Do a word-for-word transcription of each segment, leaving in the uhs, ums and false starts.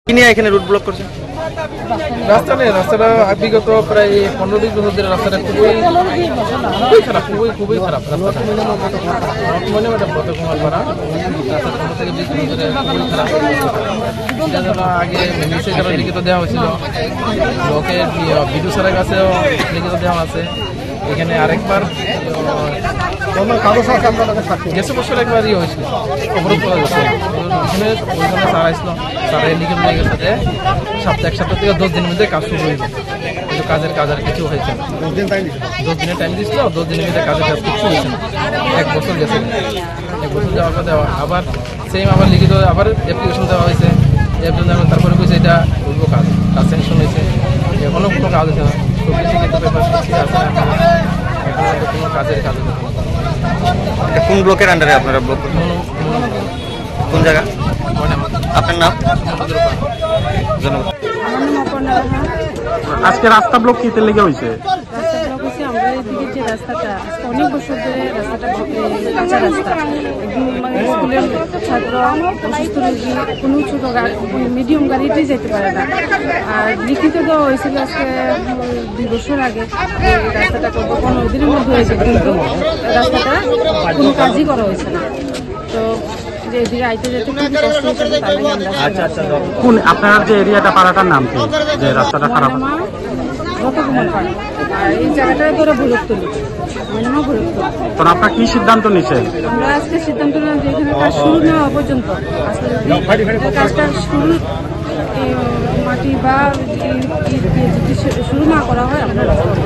তিনি এখানে root block করছেন রাস্তা নেই রাস্তাটা বিগত প্রায় পনেরো বিশ বছর ধরে রাস্তাটা খুবই খুবই খারাপ খুবই খুবই খারাপ রাস্তাটা মনে ম্যাডাম কত কুমার পাড়া রাস্তা পনেরো থেকে বিশ বছর ধরে খুবই খারাপ এটা যেন আগে নিচে যারা লিখিত দেওয়া হয়েছিল লোকের বিদ্যুৎ স্যারের কাছেও লিখিত দেওয়া আছে এখানে আরেকবার গেছে বছর একবার ইয়ে হয়েছিল অবরোধ করা গেছে এখানে ওইখানে সারা আসলো সারা লিখিত দিয়ে গেছে যে সপ্তাহ এক সপ্তাহ থেকে দশ দিনের মধ্যে কাজ শুরু হয়েছে কিন্তু কাজের কাজ আর কিছু হয়েছে না দশ দিনের টাইম দিচ্ছিল দশ দিনের মধ্যে কাজের কাজ কিছু হয়েছে না এক বছর গেছে এক বছর যাওয়ার পর দেওয়া আবার সেম আবার লিখিত আবার অ্যাপ্লিকেশন দেওয়া হয়েছে অ্যাপ্লিকেশন তারপরে বলছে এটা করবো কাজ কাজ স্যাংশন হয়েছে এখনও কোনো কাজ হয়েছে না সব কিছু কিন্তু পেপার কিছু আছে না এখন কোনো কাজের কাজ হয়েছে কোন ব্লকের আন্ডারে আপনারা ব্লক কোন জায়গা আপনার নাম আজকে রাস্তা ব্লক কিতে লেগে হয়েছে রাস্তা ব্লক হয়েছে আমরা এদিকে যে রাস্তাটা অনেক বছর ধরে রাস্তাটা কাঁচা রাস্তা মানে স্কুলের ছাত্র অসুস্থ রোগী কোনো ছোট গাড়ি মিডিয়াম গাড়িতেই যেতে পারে না আর লিখিত দেওয়া হয়েছিল আজকে দুই বছর আগে রাস্তাটা করবো পনেরো দিনের মধ্যে হয়েছে কিন্তু রাস্তাটা কোনো কাজই করা হয়েছে না তো যে এদিকে আইতে যেতে খুবই কষ্ট হয়েছে তাই আমরা কোন আপনার যে এরিয়াটা পাড়াটার নাম কি যে রাস্তাটা খারাপ রতকুমার পাড়া আর এই জায়গাটা ধরো ভৈরবতলি মনে ভৈরবতলি তো আপনার কি সিদ্ধান্ত নিচ্ছেন আমরা আজকে সিদ্ধান্ত নিলাম যে এখানে কাজ শুরু না হওয়া পর্যন্ত আসলে কাজটা শুরু মাটি বা যদি শুরু না করা হয় আমরা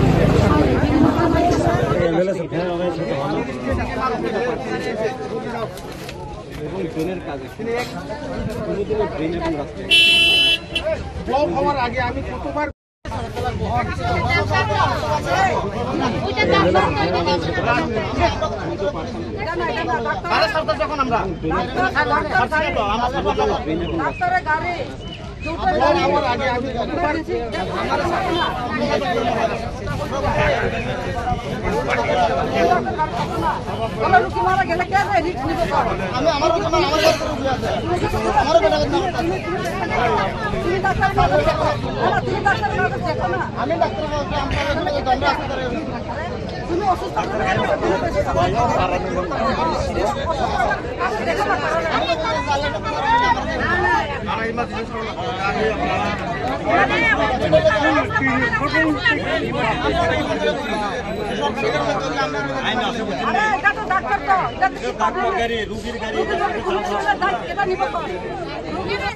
তুমি অসুস্থ ডাক্তার তো